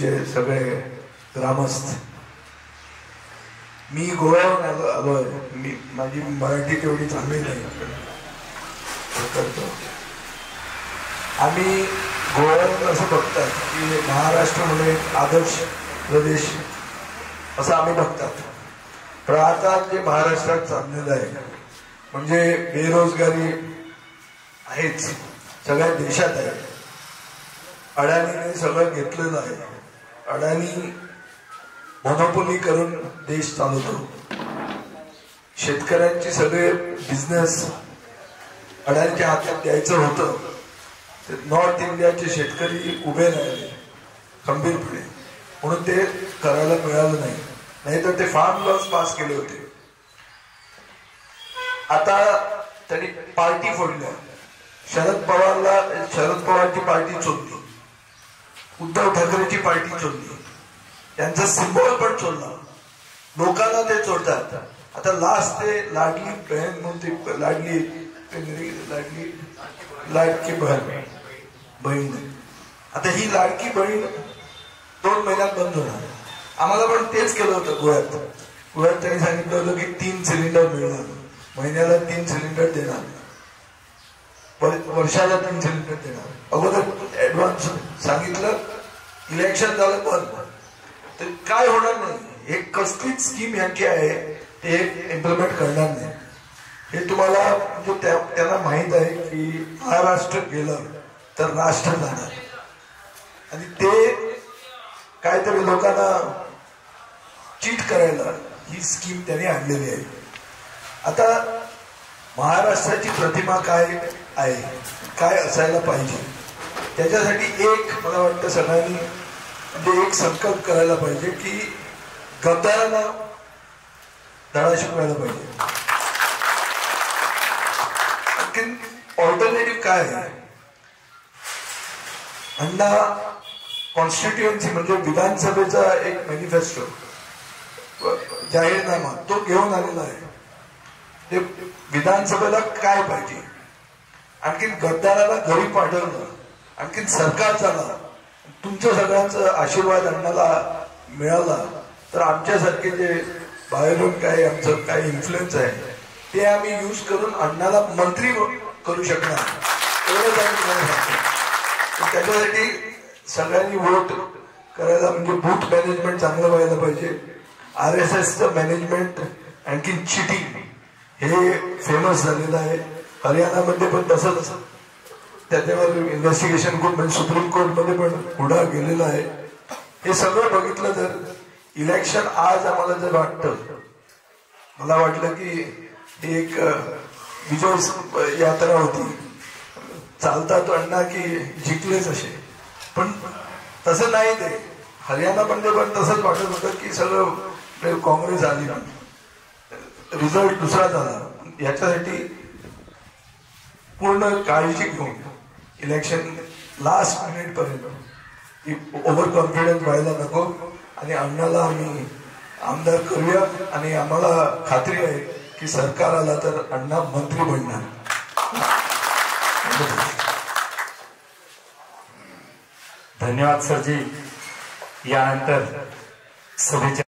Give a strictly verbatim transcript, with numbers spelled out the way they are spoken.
जे सगळे ग्रामस्थ, मी गोव्याहून आलो आलोय. मी माझी मराठी तेवढी चांगली नाही करतो. आम्ही गोव्याहून असं बघतात की महाराष्ट्र म्हणजे एक आदर्श प्रदेश असं आम्ही बघतात. पण आता जे महाराष्ट्रात चाललेलं आहे म्हणजे बेरोजगारी आहेच, सगळ्या देशात आहे. अडाणीने सगळं घेतलेलं आहे. अडाणी मोनोपोली करून देश चालवतो. शेतकऱ्यांचे सगळे बिझनेस अडाणीच्या हातात द्यायचं होतं. नॉर्थ इंडियाचे शेतकरी उभे राहिले खंबीरपणे, म्हणून ते करायला मिळालं नाही. नाहीतर ते फार्म लॉज पास केले होते. आता त्यांनी पार्टी फोडल्या. शरद पवारला शरद पवारची पार्टी चोरली, उद्धव ठाकरेची पार्टी चोरली, त्यांचा सिम्बॉल पण चोरला. लोकांना ते चोरतात. आता लास्ट ते लाडली बहीण म्हणून ती लाडली लाडली लाडकी बहीण बहीण आता ही लाडकी बहीण दोन महिन्यात बंद होणार. आम्हाला पण तेच केलं होतं गोव्यात. गोव्यात त्यांनी सांगितलं होतं की तीन सिलेंडर मिळणार, महिन्याला तीन सिलेंडर देणार, वर्षाला तीन सिलेंडर देणार. अगोदर ऍडव्हान्स सांगितलं, इलेक्शन झालं बंद. तर काय होणार नाही. हे कसलीच स्कीम यांची आहे ते इम्प्लिमेंट करणार नाही. हे तुम्हाला म्हणजे त्यांना माहित आहे की महाराष्ट्र गेलं तर राष्ट्र जाणार, आणि ते काहीतरी लोकांना चीट करायला ही स्कीम त्यांनी आणलेली आहे. आता महाराष्ट्राची प्रतिमा काय आहे, काय असायला पाहिजे, त्याच्यासाठी एक मला वाटतं सगळ्यांनी म्हणजे एक संकल्प करायला पाहिजे की गद्दारांना धडा शिकवायला पाहिजे. आणखी ऑल्टरनेटिव्ह काय आहे? अण्णा कॉन्स्टिट्युएन्सी म्हणजे विधानसभेचा एक मॅनिफेस्टो जाहीरनामा तो घेऊन आलेला आहे. ते विधानसभेला काय पाहिजे, आणखी गद्दाराला घरी पाठवलं, आणखी सरकार झाला, तुमच्या सगळ्यांचा आशीर्वाद अण्णाला मिळाला तर आमच्यासारखे जे बाहेरून काही आमचं काही इन्फ्लुएन्स आहे ते आम्ही यूज करून अण्णाला मंत्री करू शकणार. एवढंच आम्ही तुम्हाला सांगतो. त्याच्यासाठी सगळ्यांनी वोट करायला म्हणजे बूथ मॅनेजमेंट चांगलं व्हायला पाहिजे. आर एस एसचं मॅनेजमेंट आणखी चिटिंग हे फेमस झालेलं आहे. हरियाणामध्ये पण तसंच त्याच्यावर इन्व्हेस्टिगेशन खूप म्हणजे सुप्रीम कोर्टमध्ये पण पुढे गेलेलं आहे. हे सगळं बघितलं तर इलेक्शन आज आम्हाला जर वाटतं, मला वाटलं की ही एक विजय यात्रा होती, चालतात अण्णा की जिंकलेच असे, पण तसं नाही. ते हरियाणामध्ये पण तसंच वाटत होतं की सगळं काँग्रेस आली, रिझल्ट दुसरा झाला. याच्यासाठी पूर्ण काळजी घेऊन इलेक्शन लास्ट मिनिट पर्यंत ओव्हर कॉन्फिडन्स व्हायला नको, आणि अण्णाला आम्ही आमदार करूया. आणि आम्हाला खात्री आहे की सरकार आला तर अण्णा मंत्री बनणार. धन्यवाद सरजी. यानंतर सभेच्या